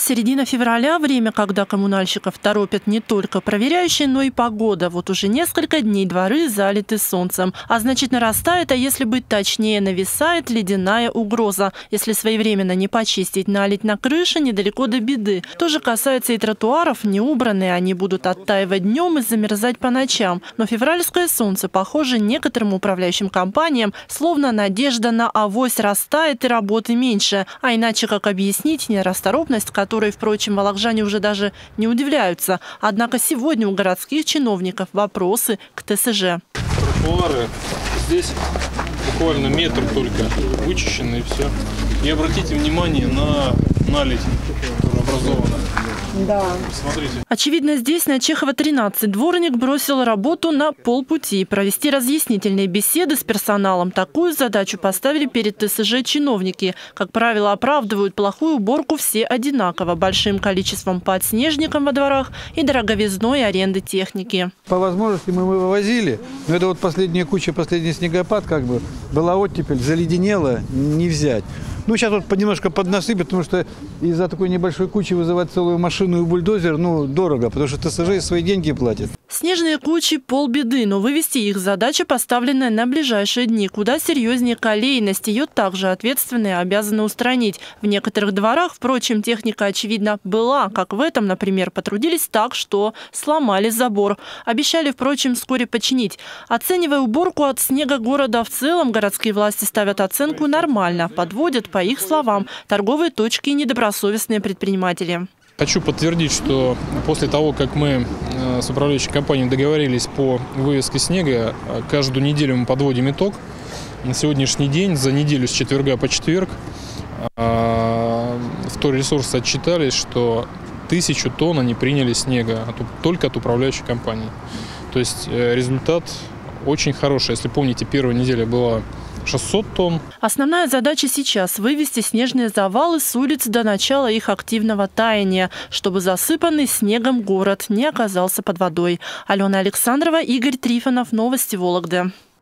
Середина февраля – время, когда коммунальщиков торопят не только проверяющие, но и погода. Вот уже несколько дней дворы залиты солнцем. А значит, нарастает, а если быть точнее, нависает ледяная угроза. Если своевременно не почистить, налить на крыши, недалеко до беды. То же касается и тротуаров. Не убранные они будут оттаивать днем и замерзать по ночам. Но февральское солнце, похоже, некоторым управляющим компаниям, словно надежда на авось растает и работы меньше. А иначе как объяснить нерасторопность, которой, впрочем, волокжане уже даже не удивляются. Однако сегодня у городских чиновников вопросы к ТСЖ. Тротуары здесь буквально метр только вычищены и все. И обратите внимание на наледь, которая образована. Да. Смотрите. Очевидно, здесь на Чехова 13 дворник бросил работу на полпути. Провести разъяснительные беседы с персоналом. Такую задачу поставили перед ТСЖ чиновники. Как правило, оправдывают плохую уборку все одинаково. Большим количеством подснежником во дворах и дороговизной аренды техники. По возможности мы вывозили. Но это вот последняя куча, последний снегопад, как бы была оттепель, заледенела, не взять. Ну, сейчас вот немножко поднасыпят, потому что из-за такой небольшой кучи вызывать целую машину и бульдозер, ну, дорого, потому что ТСЖ свои деньги платит. Снежные кучи – полбеды, но вывести их задача, поставленная на ближайшие дни. Куда серьезнее колейность. Ее также ответственные обязаны устранить. В некоторых дворах, впрочем, техника, очевидно, была. Как в этом, например, потрудились так, что сломали забор. Обещали, впрочем, вскоре починить. Оценивая уборку от снега города в целом, городские власти ставят оценку нормально. Подводят, по их словам, торговые точки и недобросовестные предприниматели. Хочу подтвердить, что после того, как мы с управляющей компанией договорились по вывезке снега, каждую неделю мы подводим итог. На сегодняшний день, за неделю с четверга по четверг, вторресурсы отчитались, что 1000 тонн они приняли снега только от управляющей компании. То есть результат очень хороший. Если помните, первая неделя была 600 тонн. Основная задача сейчас – вывести снежные завалы с улиц до начала их активного таяния, чтобы засыпанный снегом город не оказался под водой. Алена Александрова, Игорь Трифонов. Новости Вологды.